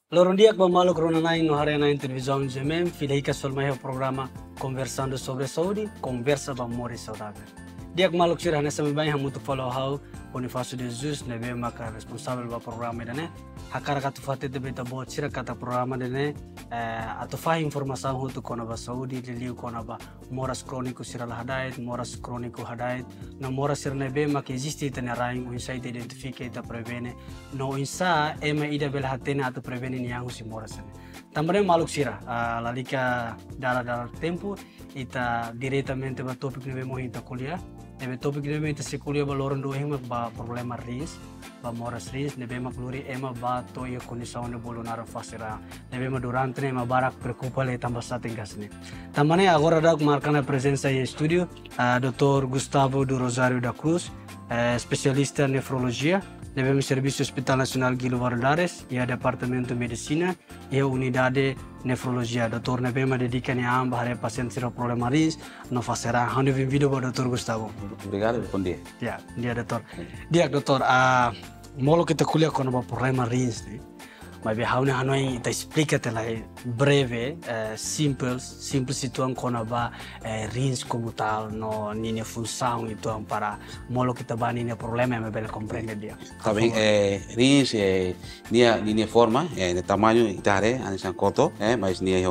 Loro dia que malu corona nain no hare nain televisão gemem, filheica solmai o programa Conversando sobre Saúde, conversa ba mori saudável. Dia que malu tira nessa me bem muito follow how Bonifácio de Jesus nebe maka responsável ba programa dene. Hakara katu fate de beta bo tira kata programa dene atau fah informação hutu kona ba saúde liliu kona ba moras crônico sirala hadait, moras crônico hadait, na moras sir nebe maka existe tene raing o insight identifica ita prevene no insa ema ida bela hatena atau prevene niangu si moras ne. Também maluk sira lalika dala tempo ita diretamente ba topik nebe mo ita kuliah. Nebe topik nebe ita se kuliah ba loron do hima ba problema ris ba moras ris nebe ma kluri ema ba to ia condição ne bolo nara fasira nebe ma durante ne ma barak preocupa le tambah satingas ne. Também agora da marcar a presença em estúdio Dr. Gustavo do Rosário da Cruz, especialista em nefrologia. Devemos Serviço Hospital Nacional Guilo Valadares e a Departamento de Medicina e a Unidade Nefrologia. Doutor Nebema dedica a ambas para pacientes com problema rins, não fará. Onde vem vídeo para o Dr. Gustavo. Obrigado, bom dia. Dia, doutor. Dia, doutor. Molo que te colhe com o problema rins, né? Mas bem, how Hanoi te explica te lá breve, simples situam com a rins como tal, no nini função e tudo para molo que te ba nini problema me bem compreender dia. Tá bem, rins nia forma, de tamanho itare, anesan koto, mas nia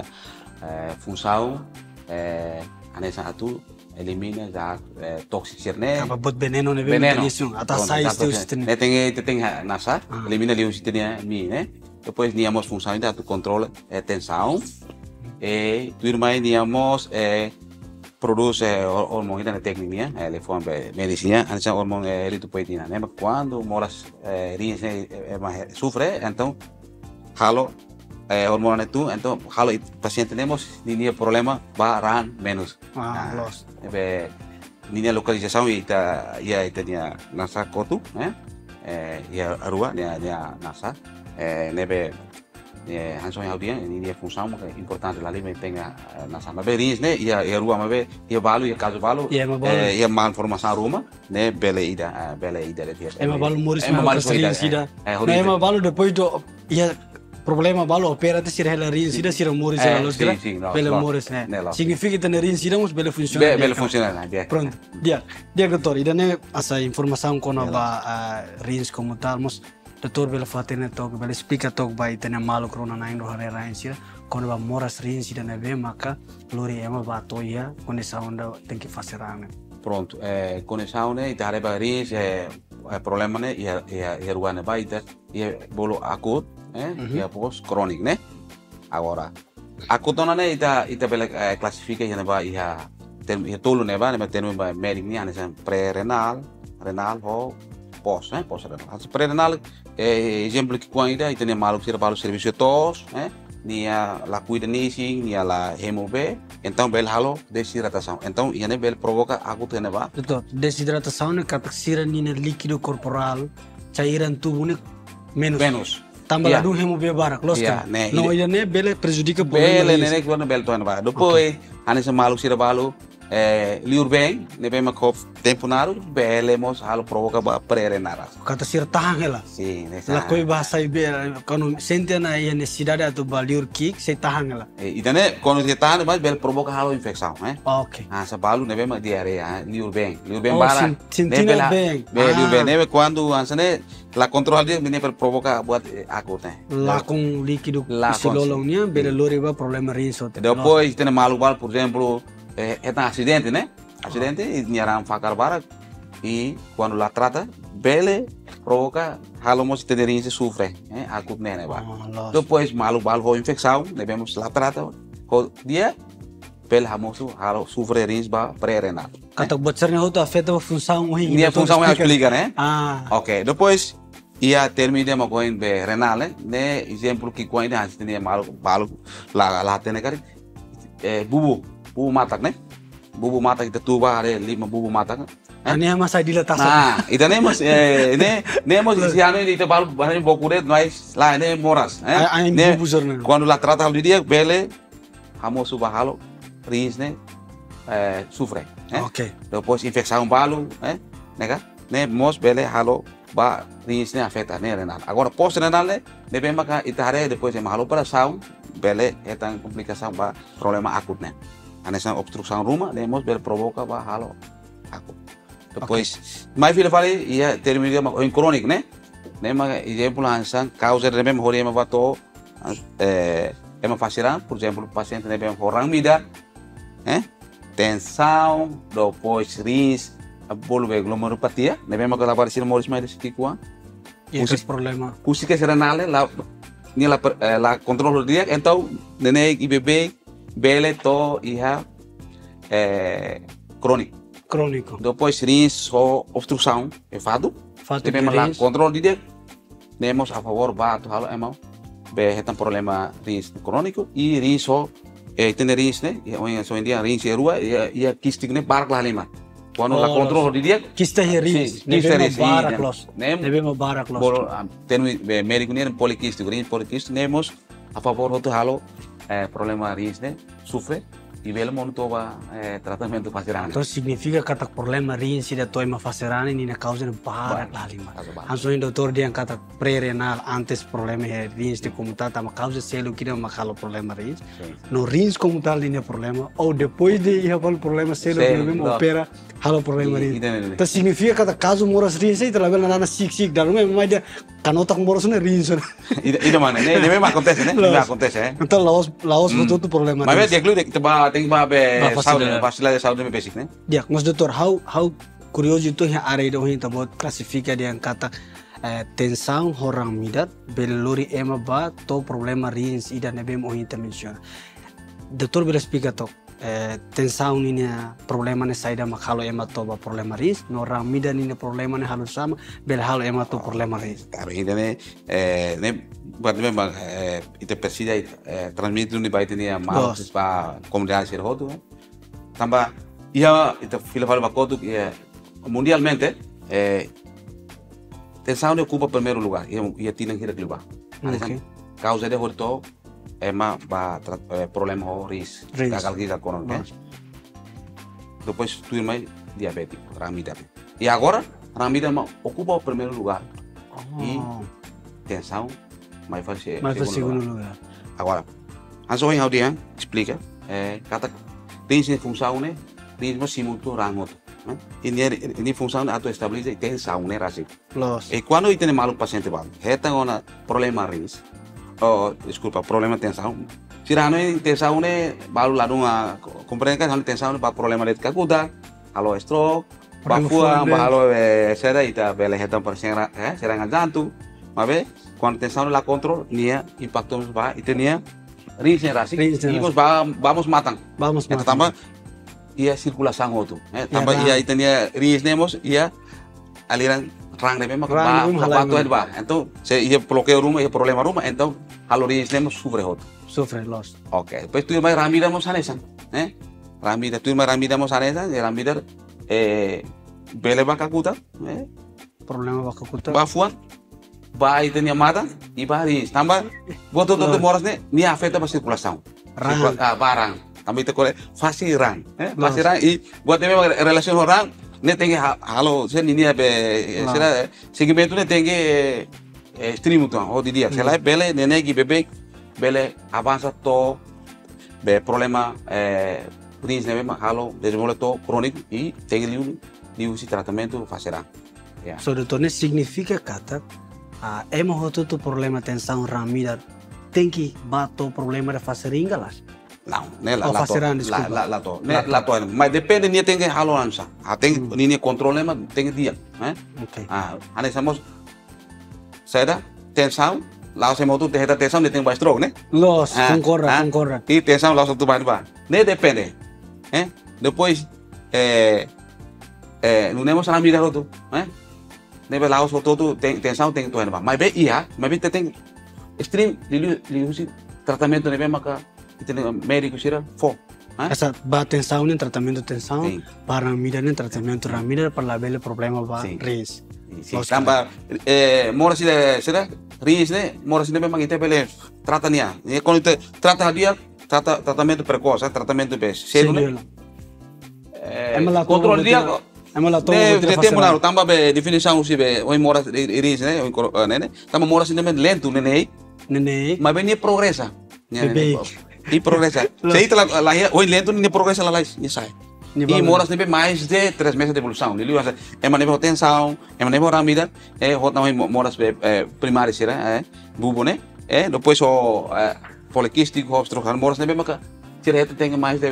função, anesan atu elimina já toxic né? Apa buat veneno ne veneno atas size teus ten. Tem nasa, elimina lius tenia mi, né? Depois niamos função ainda tu controla tensão e tu irmã niamos produz hormônio da técnica, ele foi medicina, antes hormônio eritropoetina, né? Mas quando moras rins sofre, então halo hormônio tu, então halo paciente temos ninia problema baran menos. Los. Ninia localização ita nia nasa kotu, né? Ia arua nia nasa, nebe hanson yang dia ini função importante lá ele tem nasa mas rins né ia rua mas ia balu ia caso balu ia mal informação ruma né bela ida dia ema balu muris mas rins ida ema balu depois do ia problema balu opera te sirela rins ida sira muris los gra bela muris né significa que ter rins ida mus bela funciona bela funciona dia pronto dia doutor ida né essa informação com a rins como tal mus doutor bela fatene tok bela explica tok bai tene malu corona na indo hare rainsia quando ba moras rins ida neve maka lori ema ba toia conexão da tem que fazer né pronto conexão né ita hare ba rins problema né ia ruana baita ia bolo akut ia pos kronik né agora akutona né ita bela classifica ia ba ia tolo né ba termo ba médico né ane pré-renal renal ho pós renal pré-renal exemplo que quando ita tem malu sira balu serviço tos nia la cuida nising nia la hemobe então bel halo desidratação então ia bel provoca agut né ba doutor desidratação é cataxira nina líquido corporal cairan tubuh ne menos tambah ladu hemobe barak los no ia ne bel prejudica bel ne que bel to ba depois ane se malu sira balu liur bem nebe ma kof tempo naru belemos halo provoca ba pré-renal kata sir tahan ela sim la koi bahasa ibe kanu sentena ia necessidade atu ba liur kick se tahan ela itane quando se tahan mas bel provoca halo infecção ok sa balu nebe ma diarreia liur bem bara sentina bem liur bem nebe quando ansane la control dia nebe provoca buat akut la com líquido silolongnya bele lori ba problema rinso depois tene malu bal por exemplo é um acidente, né? Acidente e tinha facar barak e quando lá trata, bele provoca halomos tenderinse sofre, acut né, ba. Depois malu balvo infecção, devemos lá trata, dia bele hamoso halo sofre rins ba pré-renal. Kata bocernya itu afeta função ruim. Minha função é explicar, né? Ok. Depois ia termina uma coisa renal, né? Exemplo que quando a gente tem malu lá tem cara bubu matak né? Bubu matak kita tuba ada 5 bubu matak. Ini masa diletasan. Nah, itu nih mas, ini mas isiannya itu baru banyak bokuret, nais lah ini moras. Ini bubu zorna. Quando lá trata hal dia bele, hamo suba halo rins né, sofre. Ok. Depois infecção balu, né? Né mos bele halo ba rins ne afeta ne renal. Agora pós renal ne deve maka itare depois é malo operação, bele etan complicação ba problema akut ne. Anessa obstrução ruma, demos bele provoca ba halo akut. Depois, mais filho falei, ia terminar em crônico, né? Nem mais exemplo ansan causa de mesmo horema bato ema faciran, por exemplo, o paciente ne bem orang mida, tensão, depois rins, bolve glomerulopatia, ne bem mais aparecer moris mais desse kuan. E esse problema. Pusika renal la ni la control dia, então neném e bebê bele to ia crônico. Crônico. Depois rins ou obstrução, fado. Depende lá controle dia, temos a favor bato halo emang, be tem problema rins crônico e rins ou tem rins né, hoje em dia rins rua e quistic né barak lá lima. Quando lá controle dia, quista rins, devemos barak los, devemos barak los. Tem médico né poliquístico, rins poliquístico, temos a favor outro halo problema rins né, sofre. E belo mundo toma tratamento facerane. Então significa que o problema rins se detoi ma facerane ni na causa de barak lá lima. Anso o doutor dia kata pré-renal antes problema rins de como tá ma causa selo que não macalo problema rins. No rins como tal linha problema ou depois de ir ao problema selo que não opera halo problema rins. Então significa que caso moras rins aí trabalha na sik dalam mas dia canota com moras na rins. Itu mana? Ne memang acontece, né? Memang acontece, Então laos betul problema. Mas dia clube tem que babe facilidade de saúde basic, né? Dia, mas doutor, how curioso itu yang ada itu yang tabot klasifika dia kata tensão orang midat belori ema ba to problema rins ida nebem o intermenciona. Doutor bila explica to tensão ini problema ne saida makalo ema to ba problema rins, no orang midat ini problema ne halus sama bel halo ema to problema rins. Tapi ini ne buat memang itu persida transmite ini baik ini malu siswa komunikasi rodo. Tambah ia itu fila-fila bakotu mundialmente tensão ocupa primeiro lugar ia tinha que ir lugar. Causa de horto ema ba problema horis gagal ginjal kronik. Depois tu mai diabético, ramida. E agora ramida ocupa o primeiro lugar. E tensão mais fácil segundo lugar. Agora, anso yang dia explica kata rins função né rins simulto rangot. Ini função auto estabiliza tensão né rasik. E quando tem malu paciente bang, heta ona problema rins. Oh, desculpa, problema tensão. Sirano tensão né balu lalu compreende kan tensão ba problema de kakuda, halo stroke, bafua, halo seda ita bele heta serangan jantung. Mabe quando tensão la control nia impacto ba itu nia rins rasik. Imos vamos matang. Vamos matang. Tambah ia circulação outro, tambah ia itu nia rins nemos ia aliran rang de memang ba. Então se ia bloqueio rumah, ia problema rumah, então halo rins nemos sufre outro. Sufre lost. Okay, depois tu mai ramida mos anesa, ramida tu mai ramida mos anesa, ramida bele bakakuta, problema bakakuta. Bafuan ba itu nia mata e ba rins, tambah buat todo moras ne ni afeta ba circulação. Barang, tambah itu kole fasiran, fasiran e buat memang relasi orang ne tem halo se ni será segmento ne tem stream tu o dia se lá bele nene que bebê bele avança to be problema rins ne memang halo desenvolve to crônico e tem liu tratamento fasiran. So doutor ne significa kata ema hotu tu problema tensão ramida tem que bato problema de fasiringa lá. Não, né lá to, mas depende ni tem que halo ansa. Tem ni controle mas tem dia, né? Okay. Ane somos seda tensão, lá se motu tem tensão tem ba stroke, né? Los, concorda. E tensão lá tu ba. Ne depende, Depois não nemos a mira roto, Nebe lá os todo tem tensão tem tu ba. Mas be ia, mas be tem extreme li tratamento nebe maka itu médico sira fo. Essa ba tensão nem tratamento tensão, para mira nem tratamento ramida para lá problema ba rins. Tambah mora sira rins ne mora sira memang itu bele tratania. Ini kalau itu trata dia tratamento precoce, tratamento bes. Control dia Emang lah de tempo na tamba be definição se be oi mora iris né oi né tamba mora simplesmente lento né Nene. mas bem progressa Bebê. e progressa se ita lá oi lento nem progressa lá e sai e mora sempre mais de 3 meses de evolução ele usa é maneira tensão é maneira ramida é rota mora primária será bubo né depois o poliquístico obstrução mora sempre mas direto tem mais de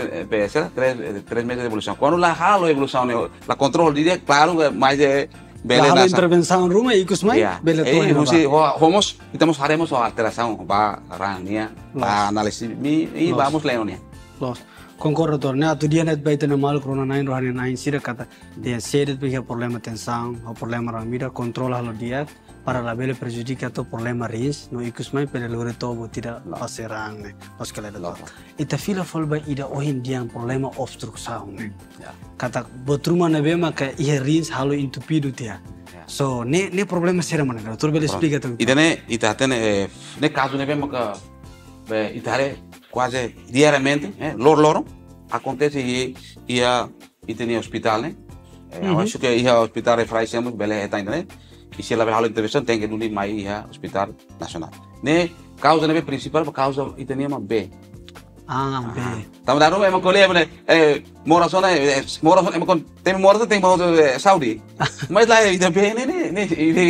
3 meses de evolução. Quando lá halo a evolução, lá controle direto, claro, mais de beleza. Halo intervenção rumah ikut mai, beleza. Vamos, estamos faremos a alteração, ba rania, ba análise e vamos leonia. Concordo, torna tu dia net baita na mal corona 9 rohani 9 sira kata dia sedet bagi problema tensão, o problema ramida control halo dia para la bele prejudica to problema rins no ikus mai pele lore tobo tidak paserang ne os kala da ita fila folba ida ohin diang problema obstrução ne kata botruma na bema ka ia rins halo entupido tia so ne problema sera mana doutor bele explica tu ida ne ita tene ne caso ne bema ka be itare quase diariamente loro acontece ia tenia hospital né eu acho que ia hospital referência bele eta né e se ela vai falar intervenção tem que ir mais ia hospital nacional né causa né principal por causa itenia uma B B tamo dando uma colega né moração é tem moração tem para Saudi mas lá ida B né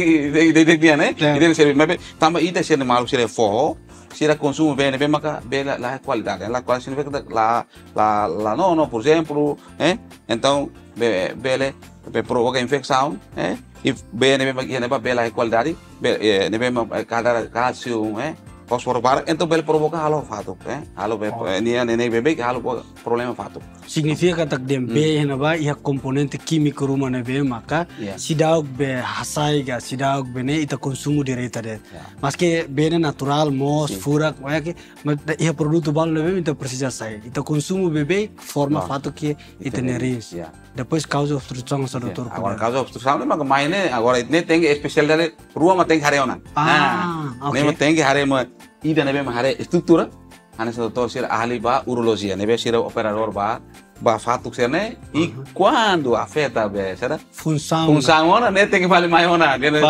ide ser mas tamo ida ser mal ser forro se consumo bem bem maka bem lá qualidade significa lá não por exemplo então bele provoca infecção e bem bem maka né bela qualidade bem calcium fósforo bar então bele provoca halo fato halo nem bebê halo problema fato significa que dem B na ba ia componente químico rumah na be maka sidaog be hasai ga sidaog be ne ita consumo direto de mas que bene natural mos furak que ia produto bal na be ita precisa sai ita consumo bebê forma fato que ita neris depois causa obstrução sa doutor agora causa obstrução mas mais né agora ne tem especialidade rua mas tem hareona ne tem harema ida ne be hare estrutura ana sa doutor sira ahli ba urologia ne be sira operador ba fato que né e quando afeta be será função ona né tem que valer mais ona né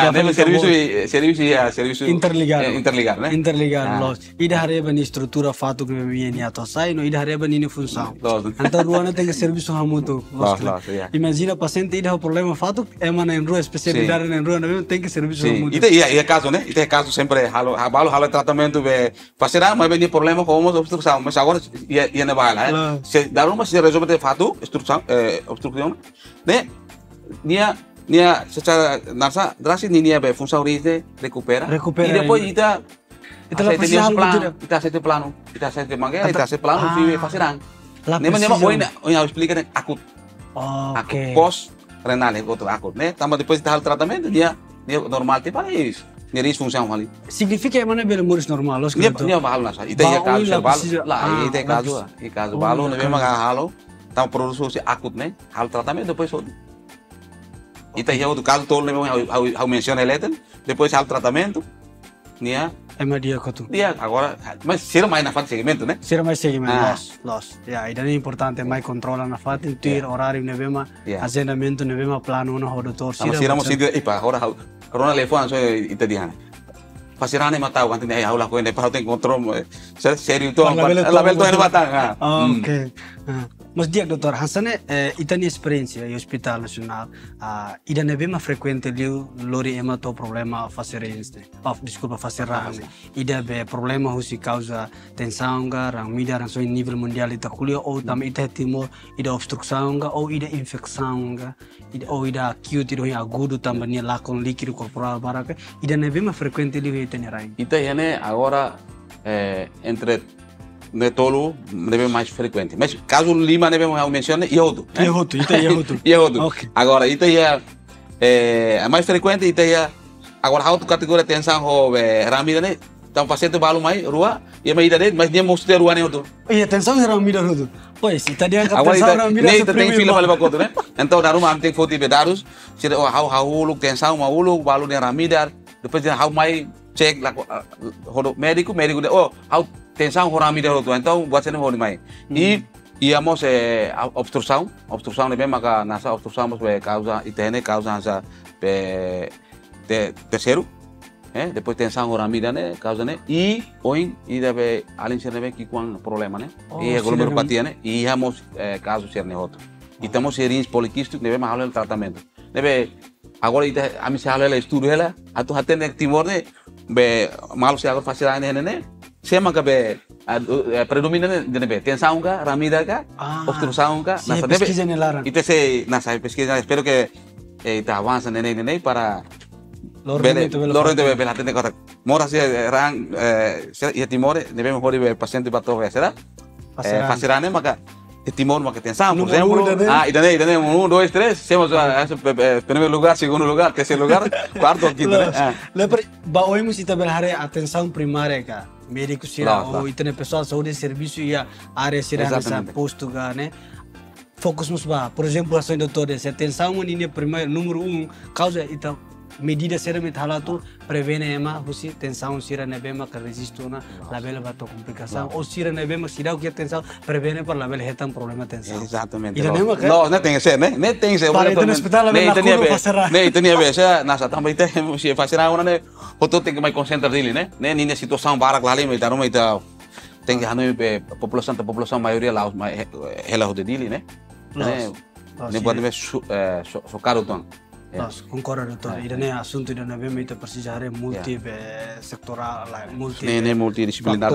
serviço interligado né interligado ida hareba ni estrutura fato que me ni ato sai no ida hareba ni função então ruana tem que serviço hamuto imagina paciente ida problema fato é mana em rua especialidade em rua não tem que serviço hamuto e caso né e caso sempre halo tratamento be passerá mas bem problema com obstrução mas agora ia na bala se dar mas se resolve fato obstrução né nia secara nasa drastis nia be função rite recupera e depois ita sete plano ita sete plano vive passerang nema oi explica né acute pós renal outro acute né também depois ita hal tratamento dia normal tipo isso nyeris função ali significa que mana bela muris normal los que nia bahal nasa ita ia caso balo lá ita caso balo ne memang halo tam produção acute né hal tratamento depois ita ia outro caso todo ne how menciona eleten depois hal tratamento nia dia kotu dia agora mas ser mais na fase segmento né ser mais segmento los e daí é importante mais controla na fase intuir horário ne bema agendamento ne bema plano na doutor ser mo sitio agora corona telefone so ita dihan pasirane matau kan tinai aula ko ne pa tem control sério to label to batang okay mas dia doutor Hansane itani experiência em hospital nacional ida nebe ma frequente lori ema to problema facerens desculpa faceran ida be problema husi causa tensão ga rang mida rang so nível mundial ita kulia ou tam ita timor ida obstrução ga ou ida infecção ga ou ida acute ida agudo também lakon líquido corporal baraka ida nebe ma frequente li itani rai ita yane agora entre netolo deve mais frequente mas caso Lima deve mencionar iodo agora ita é mais frequente ita agora auto categoria tensão ho ramida né então paciente balu mai rua e mai dade mas dia mostra rua né outro iya tensão ramida rodo pois ita dia tensão ramida nem tem fila para bacoto né então daru am tem foto bedarus sira how uluk tensão ma uluk balu ne ramida depois dia how mai cek lá médico how tensão ramida rodo então buat sana ho mai e íamos obstrução nebe maka nasa obstrução mos be causa itene causa nasa terceiro, depois tensão ramida né causa né e oin e deve além ser nebe que com problema né e aglomeropatia né e íamos caso ser ne outro e temos serins poliquístico nebe mahalo o tratamento nebe agora ita a mim se halo ela estudo ela atu hatene timor né be malo se agora fazer né sema ka be predominante nebe tensão ka ramida ka obstrução ka nasa pesquisa nelaran ite se nasa pesquisa espero que ita avança nene para Lorente be la tende kota mora se rang ya timore nebe mejor be paciente bato be será fasirane maka timor maka tensão por exemplo idane 1 2 3 semos primeiro lugar segundo lugar terceiro lugar quarto quinto né lepre ba oi musita berhare atenção primária ka médico sira ou itene pessoal saúde serviço ia área sira nessa posto ga né fokus musba por exemplo ação doutor se atenção ini primeiro número 1 causa ita medida sira methalatu prevene ema husi tensão sira nebema ka resistona label bato complicação ou sira nebema sira o que tensão prevene para label hetan problema tensão exatamente não tem que ser né nem tem que ser para no hospital nem tinha be nasa também tem se fazer uma né outro tem que mais concentrar dele né nem na situação barak lá ali dar uma tem que hanu população maioria lá ela de dele né nem pode ver socar o tom concordo doutor irane assunto irane bem ita persijare multi sektoral multi multidisciplinar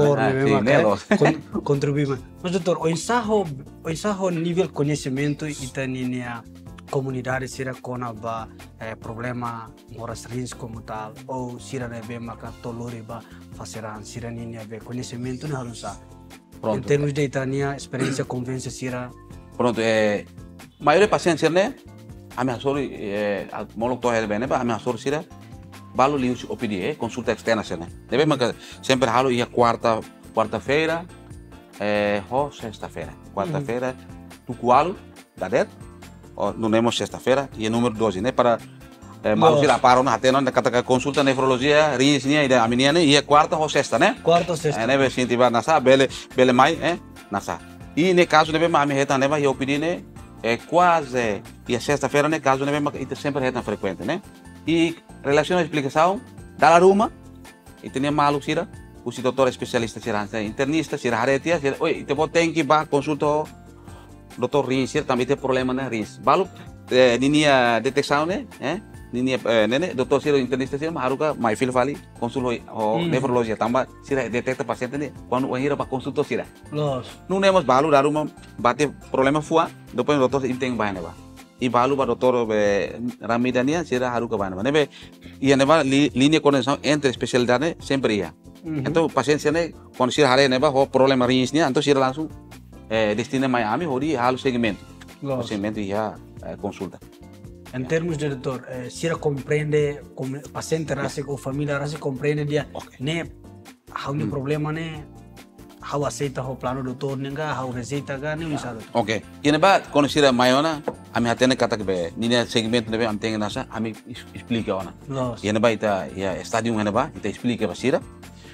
contribuir mas doutor o ensajo nível conhecimento ita ninia comunidade sira kona ba problema moras rins como tal ou sira nebe maka tolori ba faceran sira ninia be conhecimento na halusa em termos de itania experiência convence sira pronto maioria pacientes né a minha sorte molok to hele bene ba a minha sorte sira balu liu OPD consulta externa sene deve maka sempre halo ia quarta-feira ho sexta-feira quarta-feira tu qualo da det no temos sexta-feira e número 12 né para malu sira paro na até não kata consulta nefrologia rins nia ida aminia né ia quarta ou sexta né quarta sexta né be sinti ba nasa bele mai nasa e ne caso deve ma me reta né vai OPD né quase e a sexta-feira né caso né ita sempre reta frequente né e relação à explicação da ruma e tinha malu sira o doutor especialista sira internista sira haretia sira oi te tem que ba consulta doutor rins sira também tem problema né rins balu ninia detecção né ninia nene doutor sira internista sira haruka mai fil vali consulta nefrologia tambah sira detecta paciente né quando o hira ba consulta sira não temos balu da ruma bate problema fua depois o doutor inteng ba neba e balu ba doutor ramidania sira haruka ba neba nebe e neba linha conexão entre especialidade sempre ia então paciente né quando sira hare neba ho problema rins nia então sira langsung destina Miami hori halo segmento ia consulta em termos de doutor sira compreende paciente rasa ou família rasa compreende dia né há problema né how aceita o plano doutor nenga how receita ga ne misal ok kene ba quando sira maiona ami hatene kata ke ni segmento nebe am tenga nasa ami explica ona kene ba ita ya stadium hene ba ita explica ba sira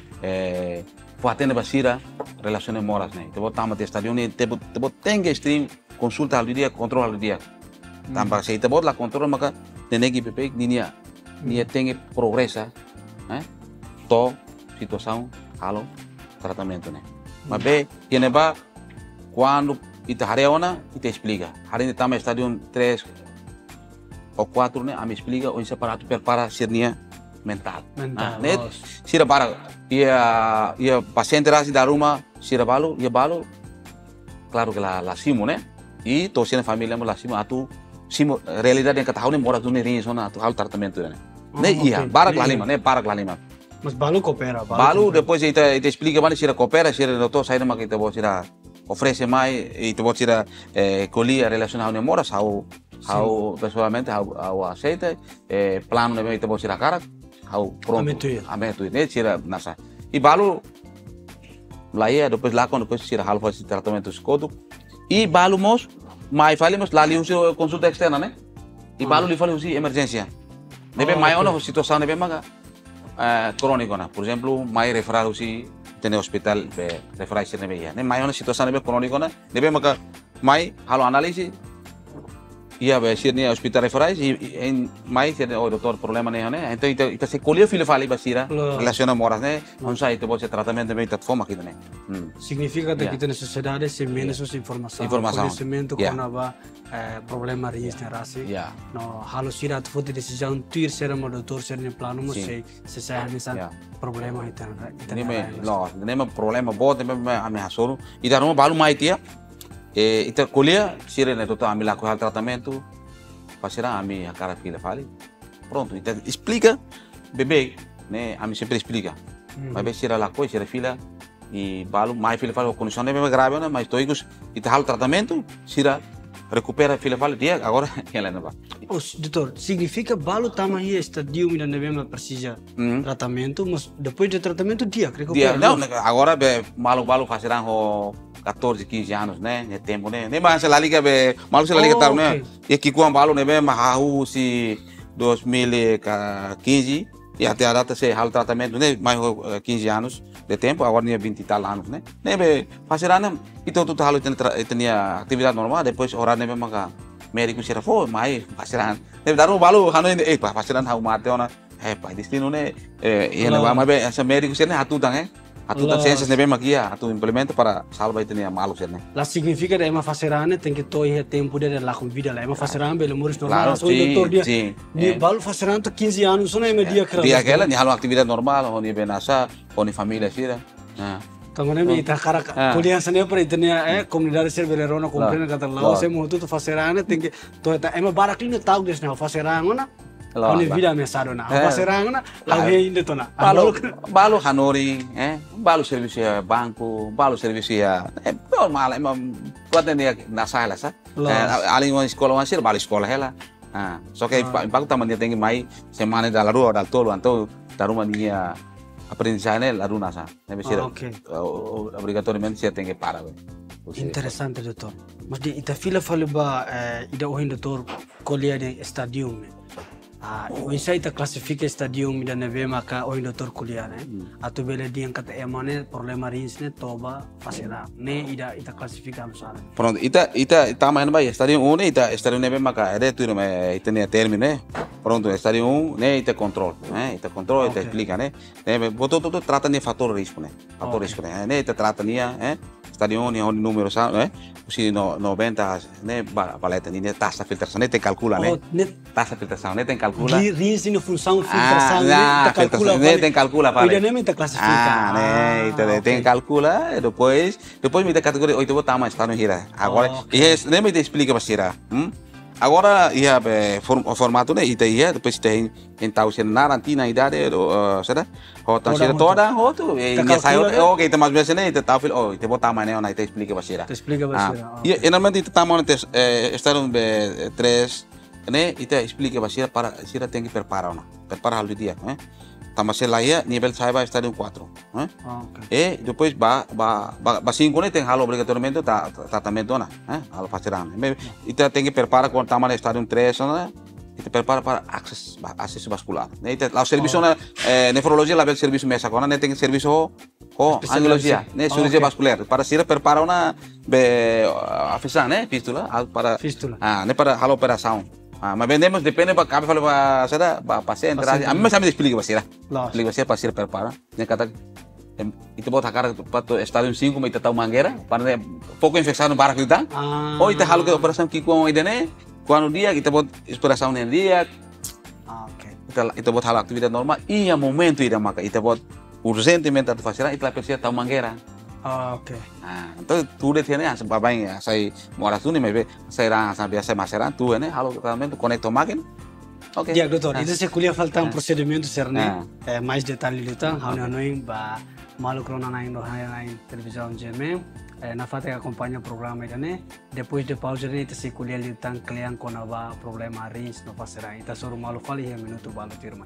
atende ba sira relações moras né te botama te stadium ne te tenga stream consulta al dia control al dia tambah se te bot la control maka tenegi pp ninia tenga progressa to situação halo tratamento né mas bem kene ba quando ita hareona ita explica hari tama stadium 3 ou 4 né ami explica o separado prepara sirnia mental net sira para ia paciente rasi da rumah sira balu claro que la simo né e to sina família mo la simo atu simo realidade yang ketahui nih moras dunia ini zona atu hal tratamento né iya barak la lima mas balu coopera balu depois ita explica mana sira coopera sira doutor sai nama kita bo sira oferece mais e te bo sira colia relacionado nih moras how pessoalmente how aceita plano nih ita bo sira karak how pronto ametu né sira nasa e balu lá ia depois sira hal faz tratamento escodo e balu mos mai falemos lá liusi consulta externa né e balu li falemos emergência nebe mai ona situação nebe maga crônico na por exemplo mai referral usi tene hospital be referai sir nebe ya ne mai ona situação nebe crónico na nebe maka mai halo análise ia be sir ne hospital referai em mai sir o doutor problema ne né então ita se colheu filho fali basira relaciona moras né não sai itu bose tratamento be tat foma kita né significa que kita na sociedade se menos informação conhecimento quando há problema ris na raça no halo sira tu foto decisão tuir ser uma doutor ser nem plano mas se sai nessa problema itu ne me problema bote me ameaçou e dar uma balu mai tia ita colher sira ne doutor amila com tratamento passerá a minha cara filha fale pronto então explica bebê né a mim sempre explica mas bebê sira lá coisa sira filha e balu mai filha fale condição é grave né mas toigos ita halo tratamento sira recupera filha fale dia agora ela não vai doutor significa balu tamanho estadio ainda não é precisa tratamento mas depois do tratamento dia recupera não agora balu passerá 14, 15 anos, né? É tempo, né? Nem mais lá liga be, malu se lá liga tal, né? E aqui com balu né, be mahu se 2015 e até a data se hal tratamento, né? Mais 15 anos de tempo, agora nem 20 e tal anos, né? Nem be fazer né? Então tudo hal tinha atividade normal, depois horário né maka médico se rafou, mais fazer né? Daru balu hanu fazer hau mate ona, pai destino né? E ela vai mas essa médico se né atudan, né? Atutan ciências nebe magia, atu implementa para salvar itu malu sih, né? Lá significa que ema facerane tem que toir tempo de lá com vida lá, ema facerane belo muros normal, so doutor dia, dia balu facerane tu 15 anos, só não é dia kira. Dia aquela ni halo atividade normal, oni benasa, oni família sira. Então né ita cara kuliah sana para itania comunidade serverona compreende kata lá, você muito tu facerane tem que to ema barakline tahu des na facerane na Oni vida mesado na, facerane na, alguém ainda to na. Balu hanori, balu serviço banco, balu serviço normal, quando dia na sala sa. Ali uma escola uma ser balu escola ela. Só que impacto também tem mais semana da rua da tolo, então da rumah dia aprendizagem lá runa sa. Deve ser obrigatoriamente você tem que parar. Interessante doutor. Mas de ita fila falba ida ohin doutor colher de stadium. O insai ita classifica stadium da neve maka ohin doutor kuliah né. Atu bela dia kata emane problema rins né toba fasera ne ita classifica amsal. Pronto, ita tama bai stadium 1 ita stadium neve maka ada tu me ita ne termine né. Pronto, stadium 1 né ita control, né? Ita control ita explica né. Ne boto tudo trata de fator risco né. Fator risco né. Ne ita trata nia stadium ni número né. Si 90 né paleta ni taxa filtração né tem calcula né. Taxa filtração né tem calcula. Rins ni função filtração né calcula. Né tem calcula para. Ida nem te classifica. Né, ita tem calcula e depois me da categoria 8 botar mais está no hira. Agora e nem me explica para sira. Agora ia formato né ita ia depois tem então se narantina idade será hotan sira toda hotu ia saiu oke ita mais vezes né ita tafil ita botar mais né ona ita explica para sira. Te explica para sira. E normalmente ita tamo estaram 3 né ita explica para sira tem que preparar ona prepara hal dia né. Tama se lá ia nível sai vai estar em 4, né? E depois ba 5 né tem halo obrigatoriamente tratamento né? Halo faceran. Ita tem que preparar quando tama na estádio 3 né? Ita prepara para acesso vascular. Né? Ita lá o serviço na nefrologia lá o serviço mesa quando né tem serviço angiologia, né? Cirurgia vascular. Para sira prepara uma afeção né? Fístula para fístula. Né para halo operação. Mas vendemos depende para cabe falou para será para paciente. A mim me explica para sira. Explica para sira para sira prepara. Né kata itu bota cara para estádio 5 mas tá mangueira para pouco infecção no barco tá. Ou ita halo que operação que com ida né? Quando dia kita bot operação no dia. Ita bot halo atividade normal e a momento ida maka ita bot urgentemente tu fazer ita precisa tá mangueira. Então tudo tiene asa babai sai moras tu ni me sai ran asa biasa maseran tu né halo realmente conecto máquina. Dia doutor, itu se kuliah falta procedimento ser né mais detalhe luta hanu ba malu corona na indo na televisão GM na fata que acompanha o programa né depois de pausa né se kuliah luta klian konava problema rins no passerá ita soro malu fali he minuto balu tirmai.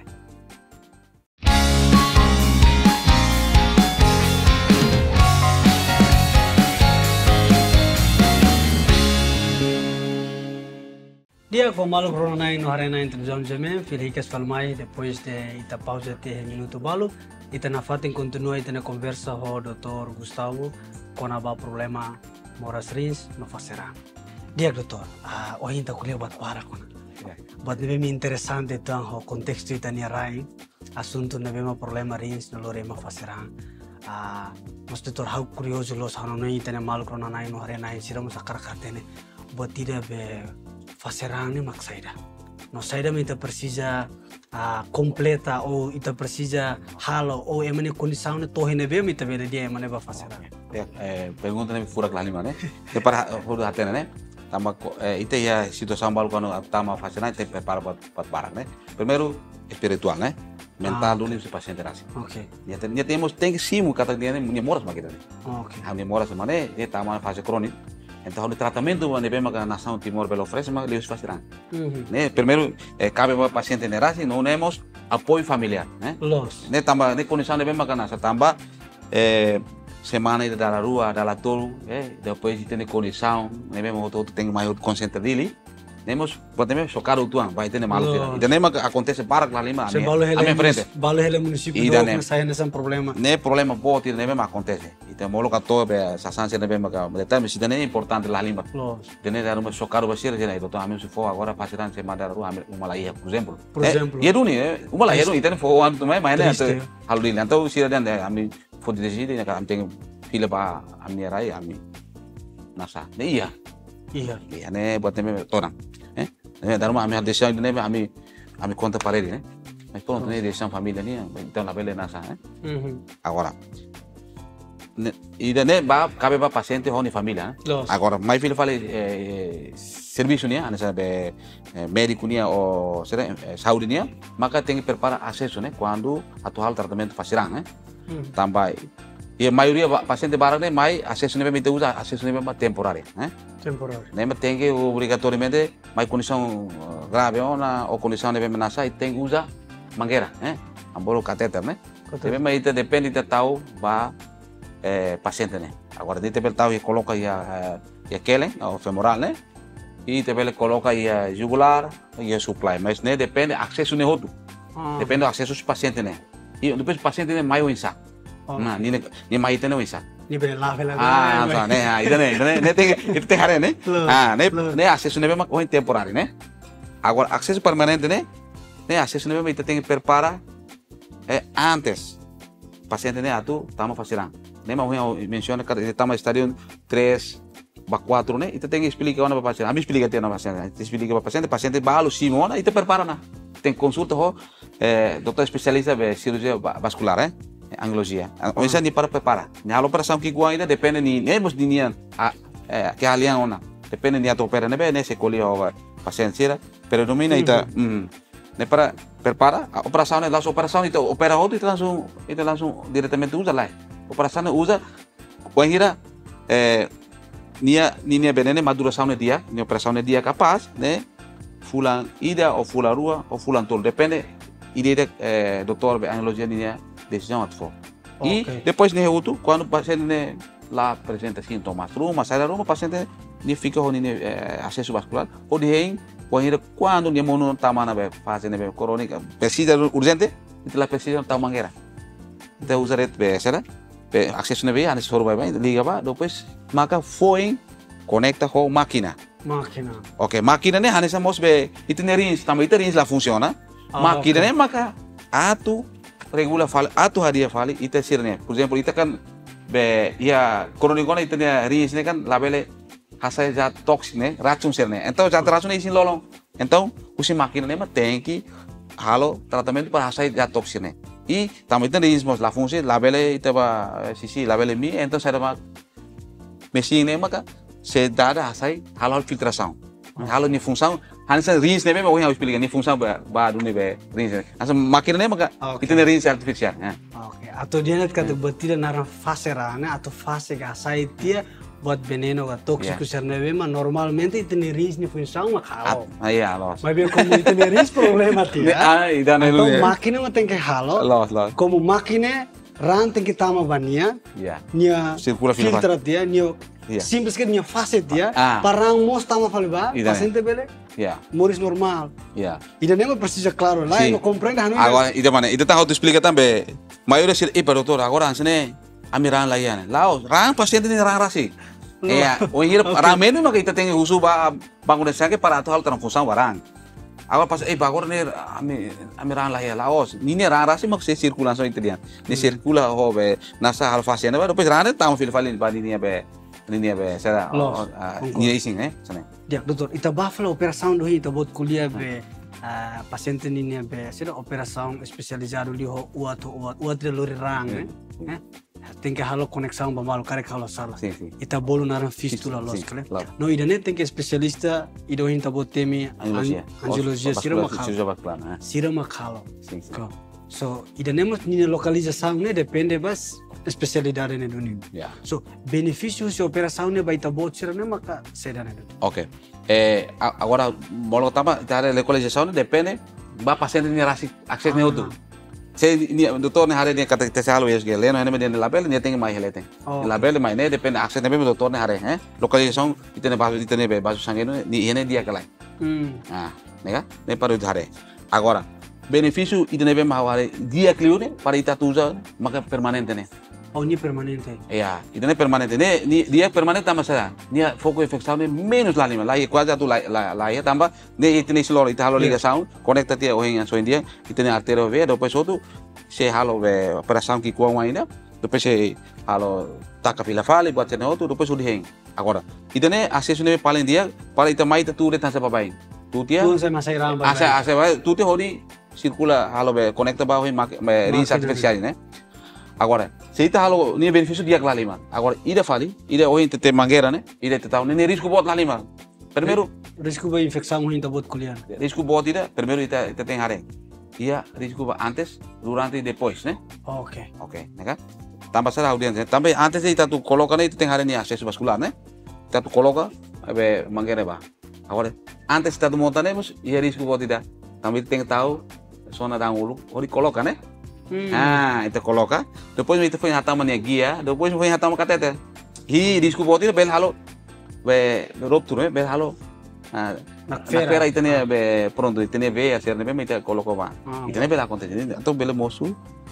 Dia com malu corona no arena em televisão também, fica falmai depois de ita pausa de minuto balo, ita na fatin continua ita na conversa com o Dr. Gustavo com aba problema moras rins no facerá. Dia doutor, hoje ita kuliah buat para kona. Buat nebe interessante então o contexto ita ni rai, assunto nebe ma problema rins no lorema facerá. Mas doutor how curioso los hanono ita na malu corona no arena em sira musakar katene, buat tidak be facerang ni maksaida. No saida ita precisa completa ou ita precisa halo ou emane condição ne torre ne bem ita vele dia emane ba facerang. Pergunta ne fura klima ne. Te para fura hatena ne. Tama ita ya situação balu quando tama facerang te prepara buat barang ne. Primeiro espiritual ne. Mental dulu si paciente nasi. Okay. Ya temos tem que simu kata dia ne moras makita ne. Okay. Hamne moras mane dia tama fase kronik. Então, o tratamento que a nação Timor Belo oferece, mas eles fazem. Primeiro, cabe ao paciente nerasi, não temos apoio familiar. Né, também, condição de bem bacana, também semana de dar rua, dar tolo, depois de ter condição, né, mesmo outro tem maior consciência dele. Nemos, podemos chocar o tuan, vai ter malu tira. Então, nem acontece para lá lima, a minha frente. Balo hele município do que sai nesse problema. Nem problema bom, tira nem mesmo acontece. Então, molo que todo é sasanse nem mesmo que detalhe, se nem é importante lá lima. Tem dar uma chocar o basir, já doutor, a mim se for agora passar se mandar rua, uma laia, por exemplo. Por exemplo. E runi, uma laia runi, tem for ano também, mas né, halu ele. Então, se ele a mim for decidir, né, que a mim tem filha para a minha raia, a mim nasa. Iya. Iya, né, buat nem orang. Dar uma minha decisão de nem a mim conta para ele, né? Mas pronto, né, decisão família né, então lá ele nasa, né? Agora, e daí vai cabe para paciente ou família, né? Agora, mais filho fala serviço né, nessa médico né ou saúde né, maka tem que preparar acesso né, quando atual tratamento fazerá, né? Também e a maioria paciente barang né, mais acesso nem vai usa acesso nem vai temporário, né? Temporário. Nem tem que obrigatoriamente mais condição grave ou condição nem vai nasa e tem que usar mangueira, né? Ambolo catéter, né? Também mas itu depende de tal va paciente né. Agora de tebel tahu coloca ya kelen ou femoral né? E tebel coloca ya jugular e supply, mas né depende acesso né outro. Depende do acesso do paciente né. E depois o paciente né mais insa. Nah, ni mai tene insa. Ni bela lave. So né, né tem itu tem hare né. Né acesso né mesmo com temporário né. Agora acesso permanente né. Né acesso né mesmo tem que preparar antes. Paciente né atu tamo fazerang. Nem mais eu menciona que estamos estadio 3 ba 4 né, itu tem que explicar para paciente. A mim explica até na paciente, explica para paciente balo simona e te prepara na. Tem consulta ho doutor especialista de cirurgia vascular, angiologia. Isso ni para preparar. Na operação que gua ainda depende ni nemos dinian que alian ona. Depende ni ato opera né se colhe o paciente sira, pero domina ita né para prepara a operação né, las operação itu opera outro e langsung diretamente usa lá. Operação usa quando nia benene maduração ne dia, nia operação ne dia capaz, né? Fulan ida ou fulan rua ou fulan tol, depende ide doutor de angiologia nia decisão at for. E depois ne outro quando o paciente ne lá apresenta sintomas, sai da ruma, o paciente ne fica com acesso vascular, ou de quando nia mono tamana be fase ne be crônica, precisa urgente, itu lá precisa tal mangueira. Então usa red biasa lah. Akses nebe anes suruh bye liga ba depois maka foi conecta com máquina. Ok, máquina ne hanes mos be itinerins também itinerins lá funciona. Máquina ne maka atu regula fale atu hadia fale ita sirne. Por exemplo, ita kan be ya kronikona itinerins ne kan labele hasil zat toksik ne racun sirne. Então zat racun isin lolong. Então usi máquina ne tem que halo tratamento para hasil zat toksik ne. E também tem riscos lá função lá bele itaba sisi lá bele mi então sai da machine maka se dá sai halo filtração halo ni função hansa rins ne mesmo eu explicar ni função ba do ne be rins asa máquina ne maka itu ne rins artificial oke atau dia net kata batida nara fase rana atau fase ga sai dia buat veneno ga tóxico cernebema normalmente itu ne rins ni função makalo iya los mas bem como itu ne rins problema tia então máquina não tem que halo como máquina ran tem que tama bania nia filtra dia nia simples que nia fase dia parang mos tama faliba paciente bele Yeah. Moris normal. Yeah. Ida nem precisa claro, lá Sim. não compreende a Agora, ida mana, ida tá how to explica também. Maioria sir, doutor, agora ansene amiran lá yan. Lao, rang paciente ni rang rasi. O hira ramen maka ita tem uso bangun sangue para atual transfusão barang. Agora pas bagor ne amiran lá ya laos. Ni ne rang rasi mak se circulação italian. Ni circula ho be nasa hal fasiana ba depois rang tamo fil falin ba ni be será ni ising sana. Dia, doutor, ita bafla operação do ita bot kuliah be paciente ni be será operação especializado li ho uat de lori rang tem que halo conexão ba malu kare kalau salah. Sim. Ita bolu naran fistula los kale. No ida ne tem que especialista ido hinta bot temi angiologia sira makalo. Sim. So ida nemos ni localização ne depende bas especialidade ne dunia. Yeah. So benefício se operação ne vai tabot sira ne maka seda ne. Ok. Agora molo tama tare localização depende ba paciente ni rasi akses ne outro. Se ni doutor ne hare ni kata te salo yes gele no ene ne label ni tem mais helete. Label mais ne depende akses ne be doutor ne hare localização itene basu sangue ni ene dia kalai. Nega ne paru hare. Agora benefício itene be mahare dia clione para ita tuza maka permanente ne. Ni permanente. Ya, itene permanente ne dia permanente tama sada. Ni foco infecção ne menos lá lima. Lá é quase tu lá é tamba ne itene slor ita halo ligação conecta te ohin so india itene artério ve depois outro se halo ve operação que com ainda depois se halo taca pila fale buat ne outro depois o diheng. Agora itene acesso ne paling dia para ita mai tu retan sa papai. Tu dia Tu saya masai ramba. Asa vai tu te hori circula halo be conecta ba ohin rin artificial ne. Agora, se ita halo ni benefício dia lima. Agora, ida fali, ida ohin te mangueira, né? Ida te tau, ne risco bot lá lima. Primeiro, risco ba infecção ruim ta bot kuliah. Risco bot ida, primeiro ita tem hare. Ia risco ba antes, durante e depois, né? Ok, né? Tambah será audiência. Também antes ita tu coloca né, ita tem hare ni acesso vascular, né? Ita tu coloca be mangueira ba. Agora, antes ita tu monta né, mas ia risco bot ida. Também tem tau zona da ulu, ori coloca, né? Itu coloca. Depois itu foi hatam mania guia, depois foi hatam cateter. Risco bot ida bel halo be ruptura, be halo. Na feira itu ne be pronto, itu ne be hacer ne be ita colocou ba. Itu ne be acontece. Então bele moço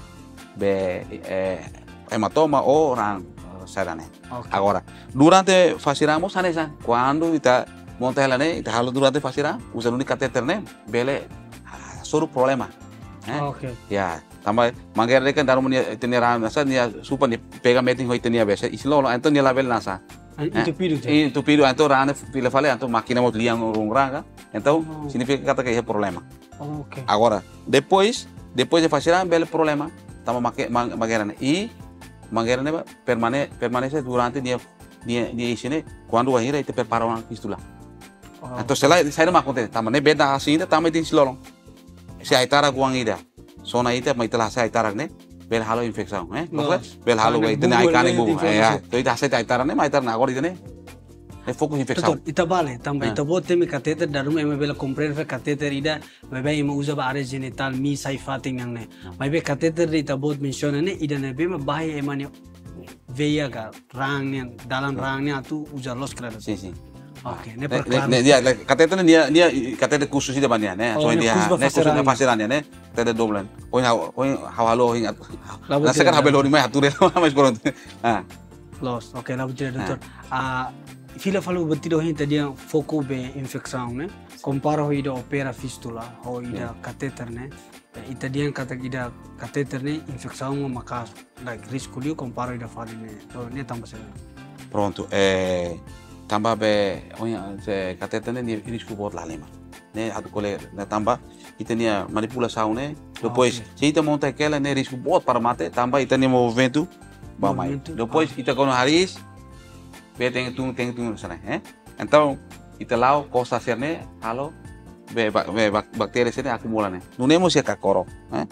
be hematoma ou rang sarane. Agora, durante fazeramos anesa, quando ita monta ela ne, ita halo durante fazera, usando ni cateter ne, bele soro problema. Ya, tambah mangueira kan darum ni tenera nasa ni super ni pega meeting hoi tenia bese. Islo então ni label nasa. Entupido então rana pila fale então máquina mot liang rungranga. Então significa que é problema. Agora, depois de fazer bel problema, tama mangueira e mangueira ne permanece durante dia isine quando a ira te prepara uma fistula. Então se lá sai não acontece, tama ne beda assim, tama tin silolong. Se aitara guang ida. Sona ita mai telah saya aitara ne bel halo infecção, bel halo vai tene aikane bu. To ita sai aitara ne mai aitara agora ita ne. Foco infecção. Ita vale, também ita bote me cateter darum eme bela compreender cateter ida, bebe eme usa ba área genital mi sai fating yang ne. Mai be cateter ita bot menciona ne ida ne be bahaya emane veia ga rang ne dalam rang ne atu usa los klara. Sim. Oke, dia cateter dia cateter khusus ida banyak ne. So dia khusus na fasirannya ne. Cateter doblan. Oi hawalo oi. Nasa kan habel ori mai ature mais pronto. Los, oke, lá betul doutor. Fila falu betido hin tadi yang foco be infecção ne. Compara hoi da opera fistula, hoi da cateter ne. Ita dia kata ida cateter ne infecção maka like risco liu compara ida fali ne. So ne tambah sel. Pronto, tambah be se cateter ne risco bot lá lima. Ne atu kole ne tambah ita nia manipulação ne. Depois se ita monta aquela ne risco bot para mate, tambah ita nia movimento ba mai. Depois ita kono haris be tem tu sana, Então ita lao cosa hacer ne halo be bactérias ne acumula ne. Nunemos ya kakoro,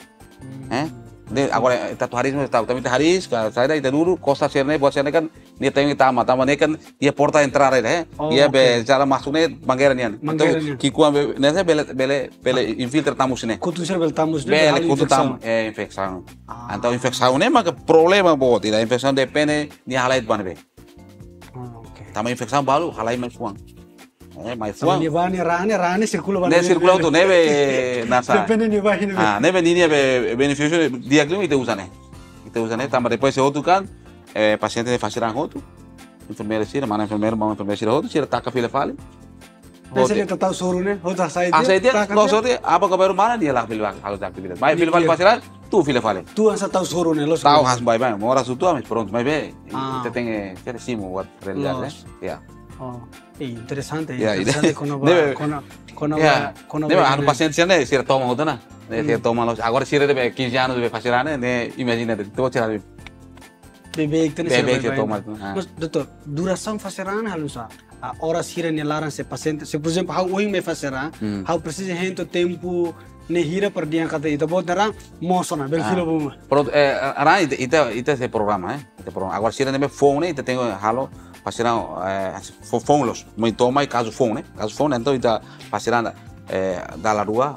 De agora ita tu haris no tahu, tapi haris ka saya ita dulu cosa hacer ne buat sana kan dia tem tama ne kan dia porta entrar dia be cara masuk ne mangueira nian. Então kikuan be nessa bele infiltra tamus ne. Kutu ser bel tamus ne. Bele kutu tam infecção. Então infecção ne maka problema bot, ida infecção depende ni halait ban be. Tama infecção balu halai mais fuang. mais Sama fuang. ni ba ni rane circula ba. Ne circula tu neve nasa. Depende ni ba ini. Ah, neve ni benefício dia que ite usa né. Ite usa né, também depois se outro kan paciente de fazer outro. Enfermeira sira, mana enfermeira, mama enfermeira sira outro, sira taca file fale. Biasa dia tahu suruh nih, hoda saya Asa dia, kalau sorte apa kabar mana dia lah file harus aktivitas. Mai file fale pasiran, tu file fale. Tu asa tahu suruh nih, los. Tahu has bye, mora su tu amis pronto, mai be. Ite tenga, cere simo buat realidad, né? Ya. Oh, interessante, Ya, interessante kono deve- ba, Deve anu paciente sira né, sira toma outra na. Né, sira toma los. Agora sira deve 15 anos deve fazer né, imagina, tu tirar bebek tadi bebek sira sira toma. Mas doutor, duração faceran halusa. A hora sira ni laran se paciente, se por exemplo, how oing me faceran, how precisa hento tempo ne hira per dia kata ita bot nara mosona bel filo buma. Pronto, ara ite se programa, ite programa. Agora sira deve phone, ite tenho halo pasiran phone los. Moi toma e caso phone, então ita pasiran dalla rua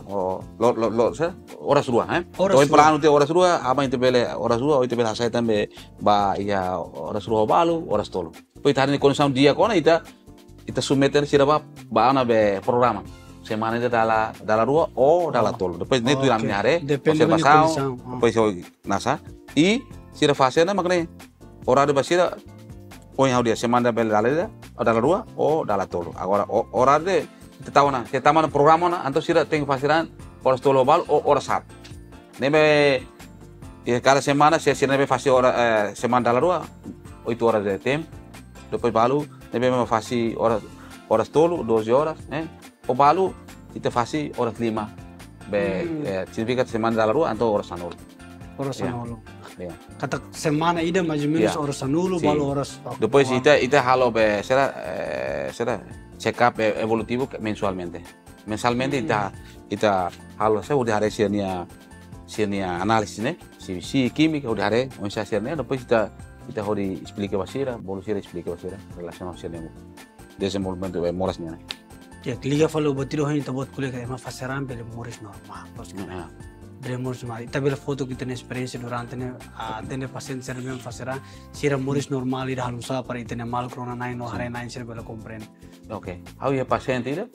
horas rua, Horas Toi rua. plano te horas rua, apa inte bele horas rua, ite bele saya tambe ba ia horas rua balu, horas tolo. Poi tadi condição dia kona ita submeter sira ba ana be programa. Semana ita dalla rua ou dalla tolo. Depois nem tu Ok. hare, Depende da observação, condição. depois eu nasa. E sira fase na makne horário ba sira ou em dia semana bele dalla rua ou dalla tolo. Agora horário de tahu na, kita mana programa na, anto sira tenho fasiran horas tolo bal ou horas sat. Nebe cada semana se sira nebe fasi hora semana dalla rua 8 horas de tempo. Depois balu nebe me fasi horas tolo 12 horas, O balu ite fasi horas 5. Significa semana dalla rua anto horas sanul. Horas Ya. anulo. Ya. Kata semana ida mais ou menos Ya. horas anulo, Sim. balu horas. Depois ite halo be será check up evolutivo mensualmente. Mensalmente ita halo saya udah hari sirnia analisis né, si química udah hari onsa sirnia depois ita hori explica basira, bolu sira explica basira relacionado sirnia desenvolvimento morasnya. Ya, liga falou batiro hein tabot kuliah que ma faceran bele moris normal. Bele moris normal. Ita bele foto que tem experiência durante né a tene paciente ser mesmo faceran, sira moris normal ida halusa para itene mal corona nai no hare nai ser bele compreende. Oke, how ya paciente ida?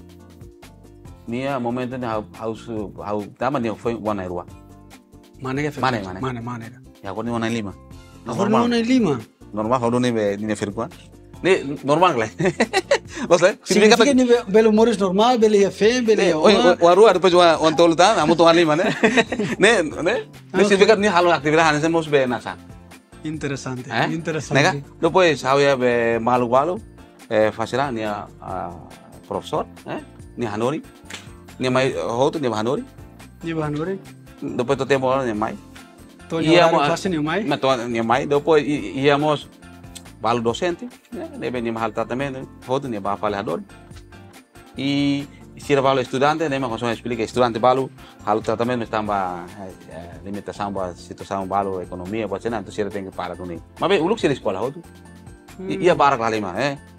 Nia momento ne how tama dia foi one rua. Mana que Mana. Mana. Ya agora ni one 5. Agora não é lima. Normal how ni ni firqua. Ni normal lah. Bosle, Significa que bele moris normal, bele ya fe, bele ya o rua depois o tolo tá, amo to 5 né? Ne significa ni halo atividade hanes mos be nasa. Interessante, Nega, interessante. depois how ya be malu fasira ni professor, ni hanori. Ni mai hoto ni hanori. Ni bahanore. Depois do tempo ni mai. To ni horário classe ni mai. Mas ni mai depois íamos balu docente, deve ni mahal tratamento, hoto ni ba avaliador. E sira balu estudante, nem mais como explica estudante balu halo tratamento estamba limitação ba situação balu economia, pode ser então sira tem que parar com ele. Mas bem, o luxo da escola hoto. Ia para lá lima,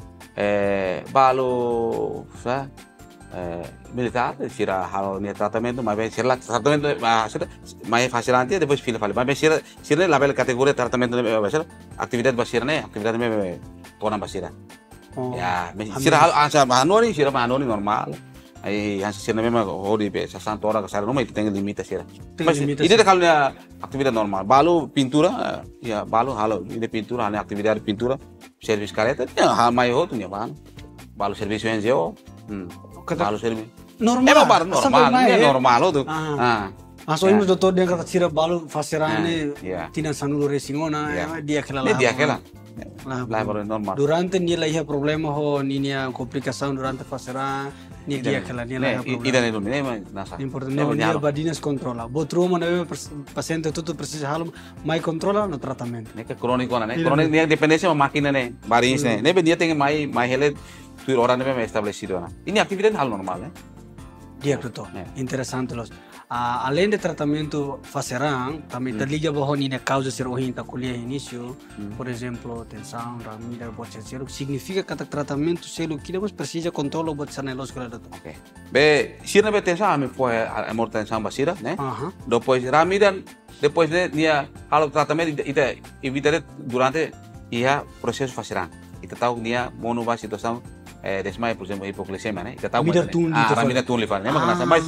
balu sa militar, sira halo ni tratamento, mas bem sira tratamento mais facilante depois fila fale. Mas bem sira label categoria tratamento basira atividade basira né, atividade me tona basira. Ya, sira halo asa manori sira manori normal. Aí asa sira mesmo hori be 60 horas kasar no itu tem limite sira. Mas ini kalau atividade normal, balu pintura, ya balu halo ini pintura, hanya atividade pintura, serviço careta, ya hal mai hotu ni ban. Balu serviço NGO. Balu serviço. Normal. Emang baru normal, ini normal tuh. Aso ini doutor dia kata sira balu facerane Ya. tina sanulo resingona dia kela Ini dia kela. Lah, Lah baru normal. durante ni la iha problema ho ni nia complicação durante faceran ni dia kela ni la iha problema. Ida nih ini mah nasa. Importante ne dia badinas controla. Botruma ne paciente tudo precisa halo mai controla no tratamento. Ini ke kronik mana nih? Kronik ini dependensi sama máquina nih, baris nih. Ini dia tinggal mai hele tu orang nih establecido nah. Ini aktivitas hal normal nih. Dia doutor. Interessante los. Além de tratamento faceran, também tá liga bajo ni causa ser ohin ta kuliah início, por exemplo, tensão, ramida, botcero, significa que tratamento selo que nós precisa controle bot sanelos que doutor. Oke. Be, sirna be tensão me foi amor tensão basira, né? Aham. Depois ramida, depois de nia halo tratamento ita evitar durante ia processo faceran. Ita tahu nia mono ba situação desmaio, por exemplo, hipoglicemia, né? Ita tahu Mida mas, tun dito ramida tun lifal, né? Mas mas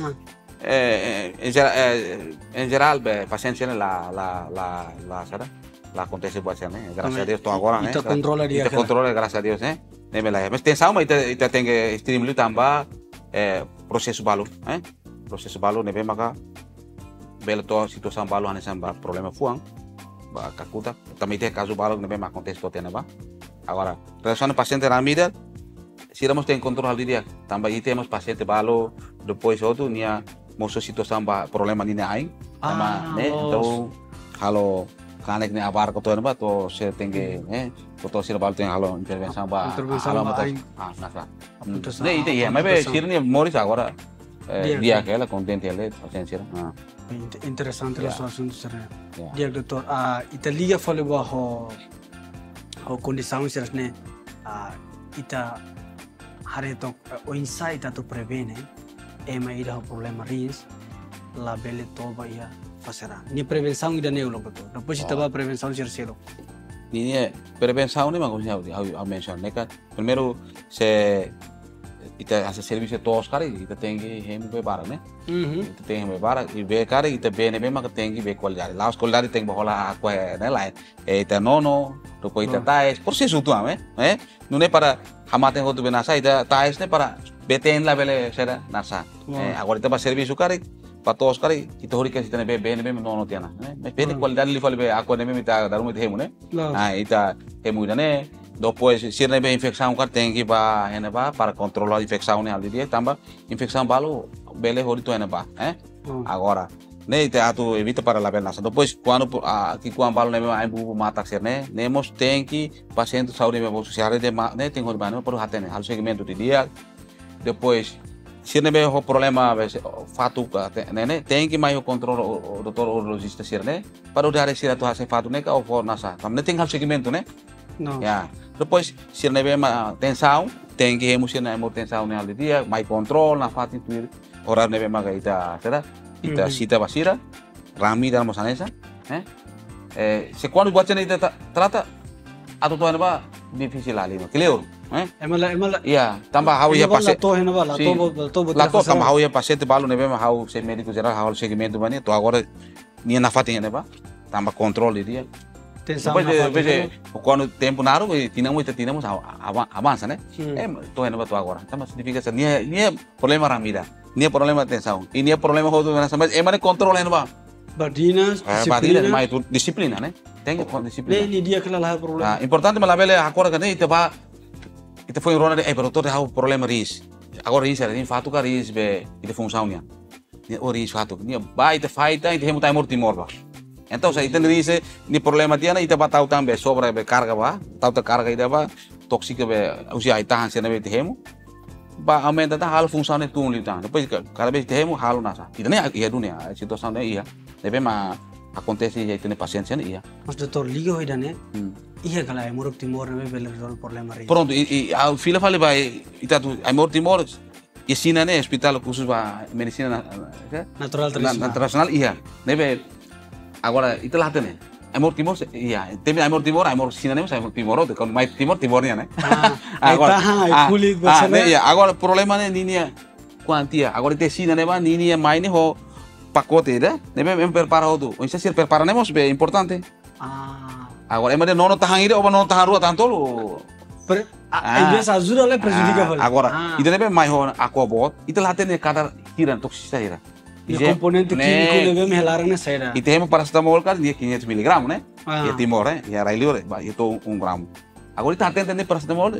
em geral, paciência né sabe? Lá acontece bastante, né? Graças a Deus, estou agora, né? Ita controla dia. Ita controla, graças a Deus, né? Nem lá. Mas tensão, mas ita tem que estimular também processo balu, né? Processo balu, nem maka belo to situação balu ane samba problema fuang, kakuta. Também tem caso balu, nem mais acontece todo né, ba? Agora, relação ao paciente ramida, se irmos ter controle dia, também temos paciente balu, depois outro, nia moço situação problema ni ai, né? Então, halo kanek ni abar ko to ba to se tenge to sir bal teng halo intervenção ba halo moto nasa ne ite ya mas sir ni moris agora dia aquela contente ele paciência interessante la sua assunto sir dia doutor ita liga fale ba ho condição sir ne ita hare to o insight to prevene ema ida problema ris la bele toba ya faserá. Ni prevenção ida neulo betul. Depois kita ba prevenção terceiro. Ni prevenção ni mangos ya mention né kan. Primeiro se ita hace serviço todos cara ita tem que hem be bara né. Ita tem be bara e be cara ita be ne be mak tem que be qualidade. Lá os qualidade tem que rolar aqua né lá. Ita nono, depois ita tais, processo tu né? Não é para hamate ho tu benasa ita tais né para BTN la bele será nasa. Agora ita ba serviço cara patos kali kita hori kasi tane be no tiana me pede qualidade li fale be ako ne me ta daru me hemu ne ita hemu ne depois se ne be infecção kar tem que ba ene ba para controlar a infecção ne ali dia tamba infecção balo bele hori to ene ba agora ne ita atu evita para la nasa depois quando aqui quando balo ne me ai bu mata ser ne nemos tem que paciente saúde me vou social de ne tem hori ba ne por hatene hal segmento de dia depois se não é o problema fato né tem que mais o controle o doutor urologista ser né para o dar esse dato hace fato né que o for nasa também tem segmento né ya depois se não é tensão tem que remover na tensão né ali dia mais controle na fato itu horário né mais ita será ita cita basira rami dalam masanesa se quando buat ita trata atau tuan apa difícil ali clear emala iya tambah hau ya paciente lato tambah hau ya paciente balu nebe hau se médico geral hau segmento bani to agora nia na fatinha neba tambah controle dia depois quando tempo naro tinamos avança né to neba to agora tambah significa nia problema ramida nia problema tensão e nia problema hodo mas emane controle neba Bardinas, mas disciplina né tem que disciplina ini dia kelelahan problema importante malabele agora kan ita foi rona de pero todo hau problema ris agora ris era fato ka ris be ita função nia o ris fato nia ba ita faita ita hemu taimor timor ba então se ita ris ni problema tiana ita ba tau tambe sobra be carga ba tau ta carga ita ba tóxica be usia ita han sene be ita hemu ba aumenta ta hal função ne tun litan depois cada vez ita hemu halu nasa ita ne ia dunia situação ne ia deve ma acontece ya tiene paciencia ne ia mas doutor liga hoida ne iya kala ai morok timor ne bele resolve problema ri pronto a fila fale vai ita tu ai morok timor e sina ne hospital khusus ba medicina natural tradicional iya nebe agora ita lah tene ai morok timor iya teme ai morok timor ai morok sina ne ai morok timor de mai timornya ne agora kulit iya agora problema ne ninia quantia agora te sina ne ba ninia mai ne ho pacote né nebe prepara tudo o isso se preparamos bem importante agora emang nono tahan ide ou nono tahan rua tahan tolo biasa ajuda le prejudica vale agora itu nebe mais ho aqua bot itu lah tene kadar kiran toxicidade componente químico nebe melarang ne saira itu hemo paracetamol kan dia 500 mg né ya timor ya railur itu 1 gram agora itu atende paracetamol